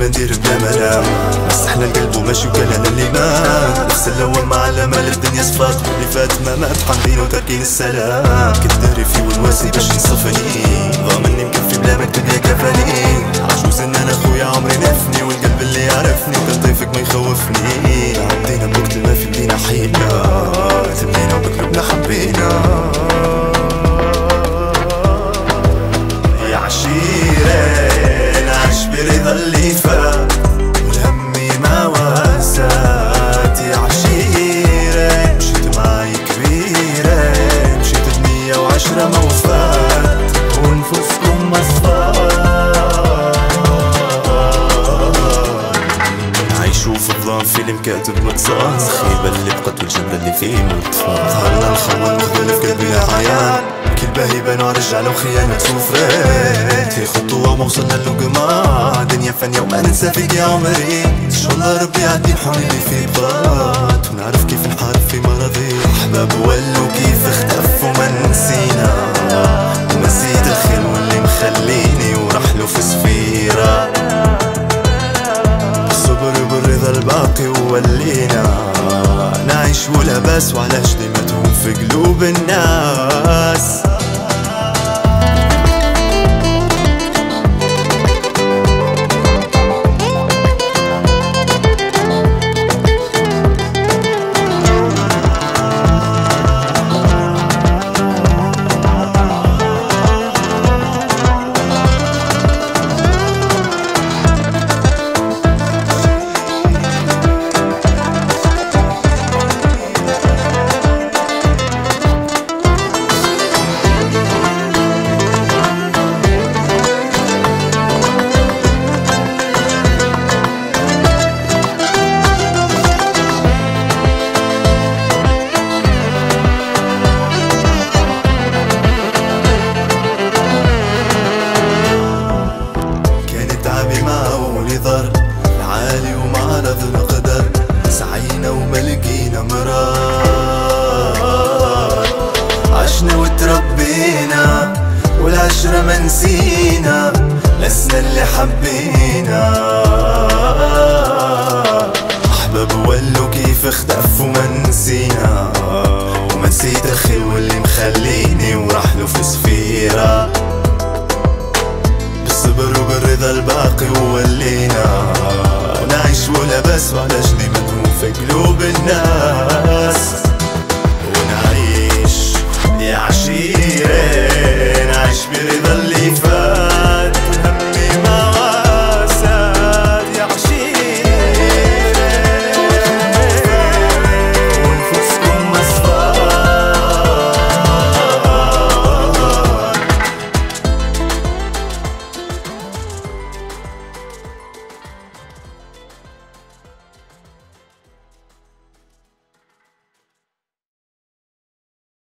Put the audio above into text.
ديما ندير بلا ملام، مسحنا القلب وماشي وكلنا اللي مات، نفس الاول مع الامل الدنيا صفات، اللي فات ما مات حامدين وتاركين السلام. كنت داري في والواسي باش ينصفني، ضامني مكفي بلا ما الدنيا كفاني، عجوز ان انا خويا عمري نفني، والقلب اللي يعرفني كان طيفك ما يخوفني. عدينا بوقت ما في بدينا حينا، تبنينا وبقلوبنا حبينا. يا عشيرة نعيش برضا اللي فات، والهمي ما واسات. يا عشيرة مشيت معاي كبيرة، مشيت ب110 ما وفات، ونفوسكم مصفات. نعيشو في الظلام فيلم كاتب متصان، الخيبة اللي بقت والجملة اللي فيه مطفان. ظهرنا نخون مخذول في قلبي عيان، كل باهي بانو رجعنا وخيانة وفرات. هي خطوة وما وصلنا للقمة، دنيا فانية وما ننسى فيك يا عمري. ان شاء الله ربي يعدي الحون اللي فيه بغات، ونعرف كيف نحارب في مرضي. احباب ولوا كيف اختفوا ما نسينا، وما نسيت الخير واللي مخليني ورحلو في سفيرة. الصبر بالرضا الباقي وولينا نعيش ولا بس، وعلاش ديما تهون في قلوب الناس. العالي ومعرض القدر، سعينا وما لقينا مرار. عشنا وتربينا والعشرة ما نسينا، لسنا اللي حبينا. أحباب ولوا كيف اختفوا ما نسينا، وما نسيت الخير واللي مخليني ورحلو في سفيرة. بالصبر وبالرضا الباقي وولينا نعيش ولا بس، وعلاش ديما تهون في قلوب الناس.